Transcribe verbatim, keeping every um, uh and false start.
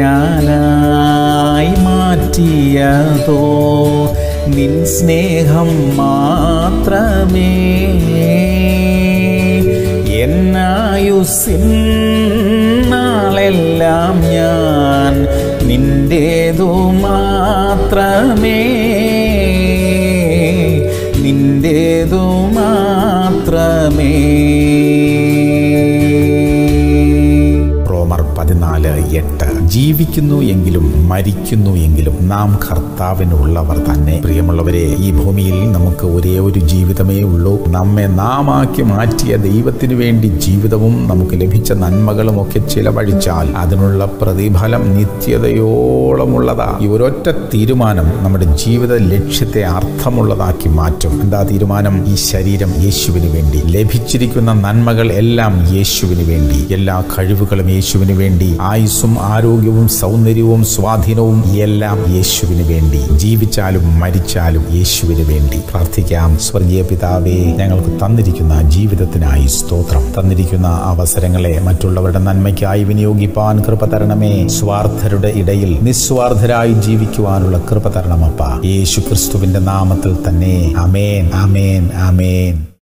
ഞാനായി മാറ്റിയതോ നിൻ സ്നേഹം മാത്രമേ. എന്നായുസ്സിൻ നാളെല്ലാം ഞാൻ നിന്റേതു മാത്രമേ, നിന്റേതു മാത്രമേ. റോമർ പതിനാല് എട്ട്. ജീവിക്കുന്നു എങ്കിലും മരിക്കുന്നു എങ്കിലും നാം കർത്താവിനുള്ളവർ തന്നെ. പ്രിയമുള്ളവരെ, ഈ ഭൂമിയിൽ നമുക്ക് ഒരേ ഒരു ജീവിതമേ ഉള്ളൂ. നമ്മെ നാം ആക്കി മാറ്റിയ ദൈവത്തിനു വേണ്ടി ജീവിതവും നമുക്ക് ലഭിച്ച നന്മകളും ഒക്കെ ചിലവഴിച്ചാൽ അതിനുള്ള പ്രതിഫലം നിത്യതയോളമുള്ളതാ. ഈ ഒരൊറ്റ തീരുമാനം നമ്മുടെ ജീവിത ലക്ഷ്യത്തെ അർത്ഥമുള്ളതാക്കി മാറ്റും. എന്താ തീരുമാനം? ഈ ശരീരം യേശുവിന് വേണ്ടി, ലഭിച്ചിരിക്കുന്ന നന്മകൾ എല്ലാം യേശുവിന് വേണ്ടി, എല്ലാ കഴിവുകളും യേശുവിന് വേണ്ടി, ആയുസ്സും ആരോഗ്യവും സൗന്ദര്യവും സ്വാധീനവും എല്ലാം യേശുവിന് വേണ്ടി, ജീവിച്ചാലും മരിച്ചാലും യേശുവിന് വേണ്ടി. പ്രാർത്ഥിക്കാം. സ്വർഗീയ പിതാവേ, ഞങ്ങൾക്ക് തന്നിരിക്കുന്ന ജീവിതത്തിനായി സ്തോത്രം. തന്നിരിക്കുന്ന അവസരങ്ങളെ മറ്റുള്ളവരുടെ നന്മയ്ക്കായി വിനിയോഗിപ്പാൻ കൃപ തരണമേ. സ്വാർത്ഥരുടെ ഇടയിൽ നിസ്വാർത്ഥരായി ജീവിക്കുവാനുള്ള കൃപ തരണമപ്പ. യേശു ക്രിസ്തുവിന്റെ നാമത്തിൽ തന്നെ. ആമേൻ, ആമേൻ, ആമേൻ.